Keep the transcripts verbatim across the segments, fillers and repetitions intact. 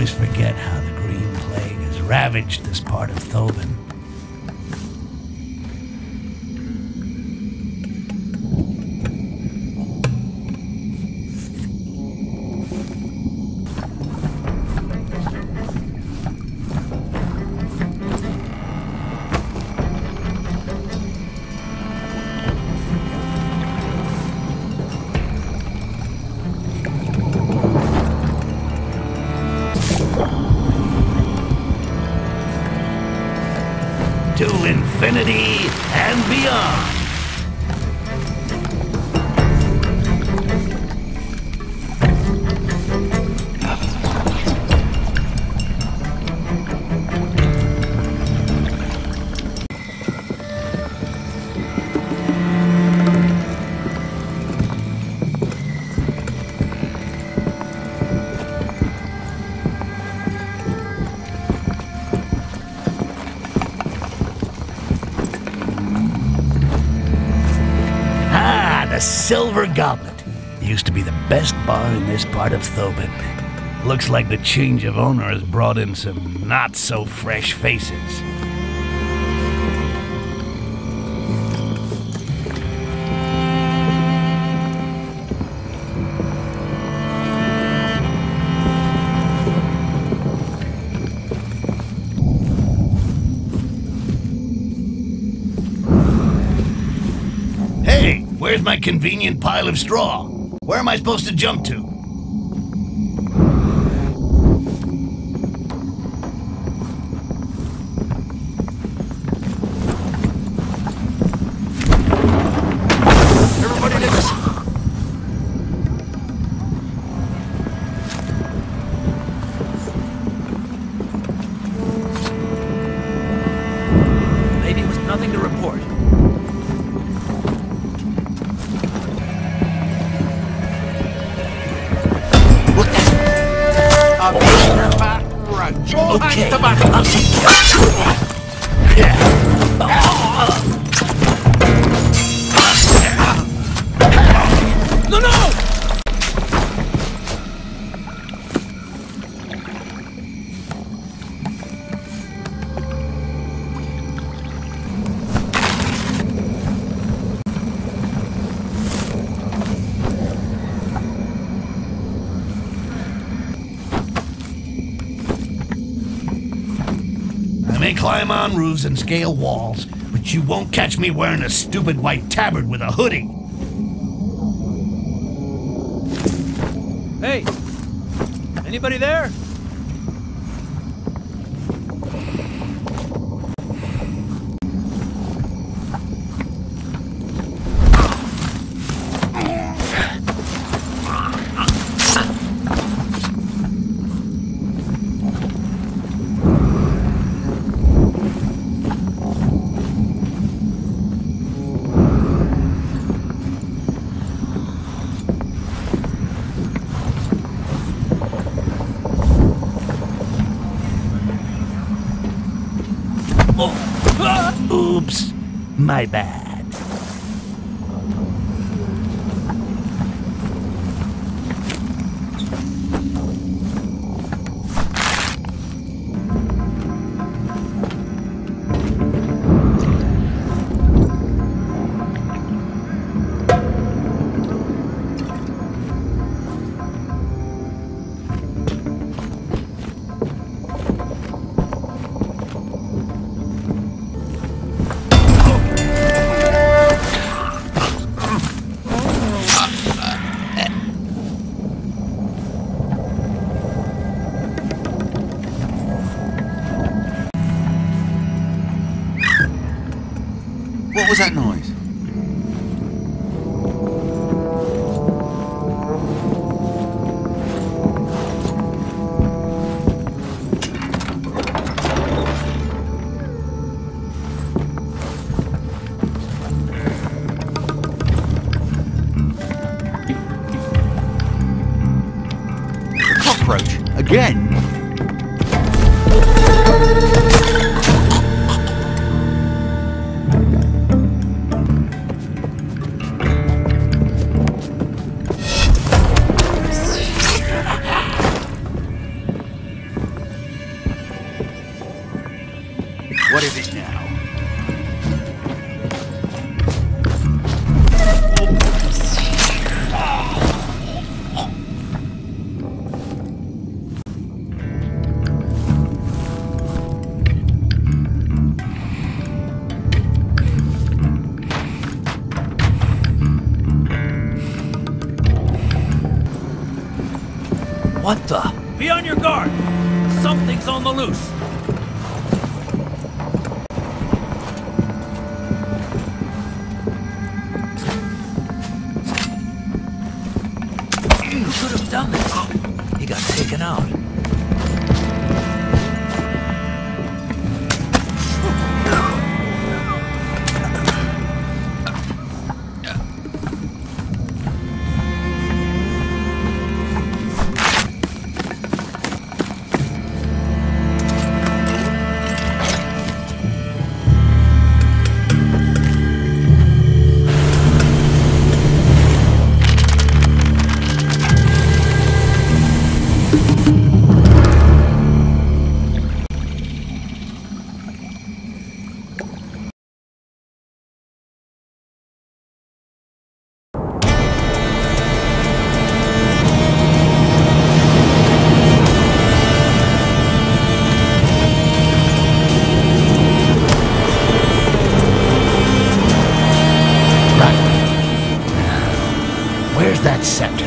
always forget how the Green Plague has ravaged this part of Thobin. To infinity and beyond. The Silver Goblet used to be the best bar in this part of Thobin. Looks like the change of owner has brought in some not-so-fresh faces. Where's my convenient pile of straw? Where am I supposed to jump to? Everybody next. Maybe it was nothing to report. Okay, I'll take No, no! I may climb on roofs and scale walls, but you won't catch me wearing a stupid white tabard with a hoodie. Hey! Anybody there? Oops, my bad. What was that noise? Cockroach again? What the? Be on your guard! Something's on the loose! Who could have done this? He got taken out. Where's that scepter?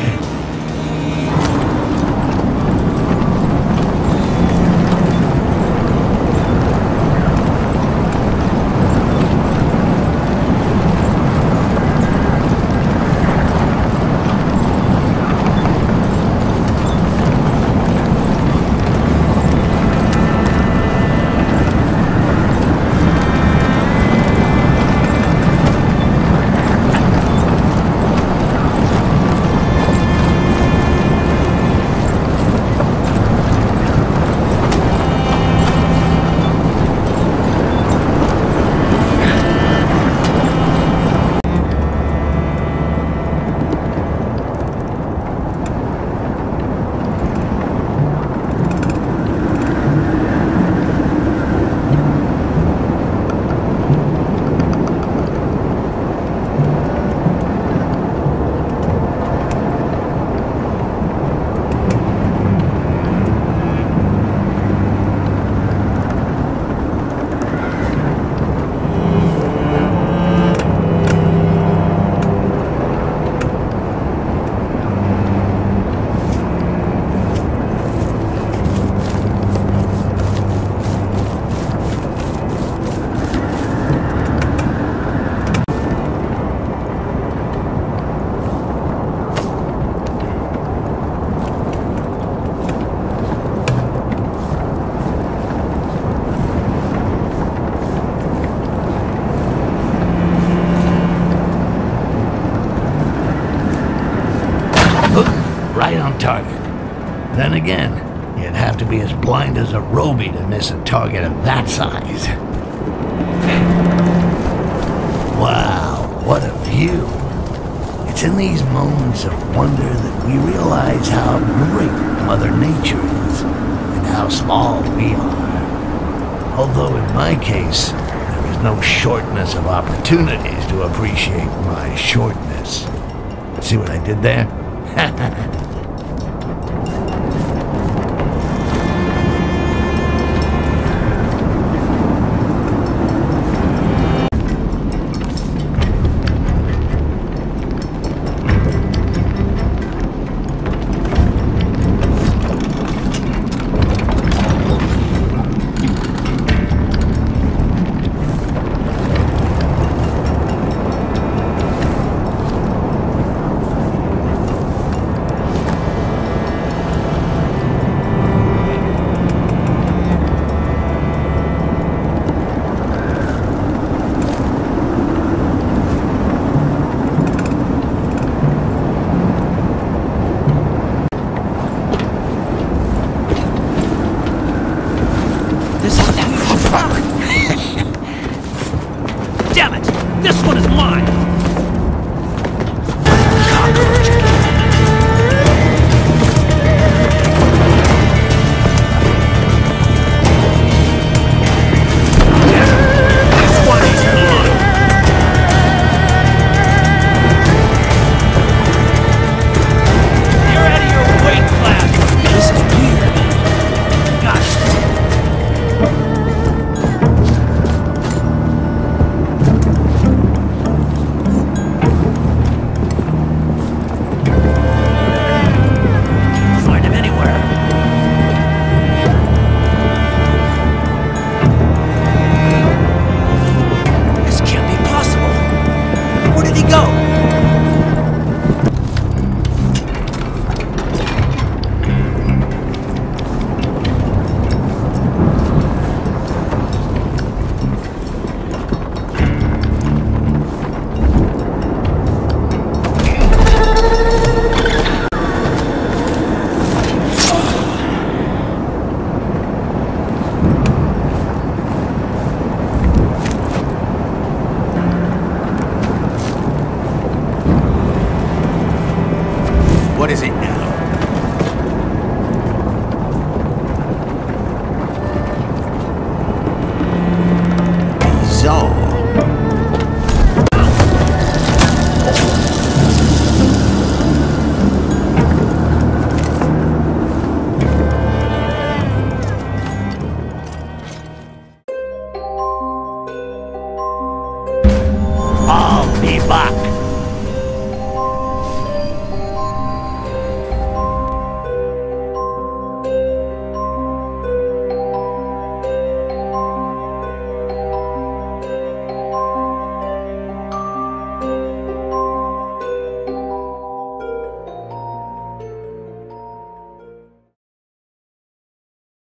Right on target. Then again, you'd have to be as blind as a Roby to miss a target of that size. Wow, what a view. It's in these moments of wonder that we realize how great Mother Nature is and how small we are. Although in my case, there is no shortness of opportunities to appreciate my shortness. See what I did there? bizarre. I'll be back.